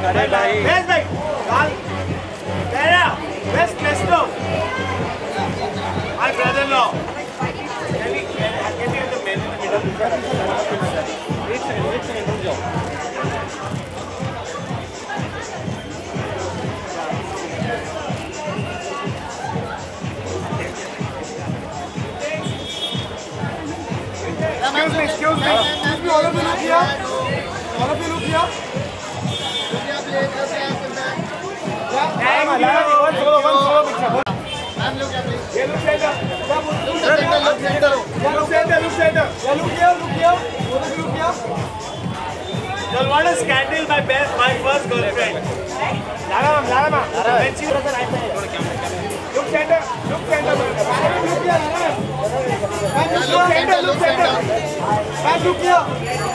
अरे भाई Where's my Gal? Where's Crespo? My brother-in-law. Can we have the men in the middle? Which side? Excuse me. All of you look here. All of you look here. One solo picture. Look center. Look center. Look here. Look here. You'll want a scandal my first girlfriend. Lara ma. When she was look center. Look here, Lara. Look center. Man, look here.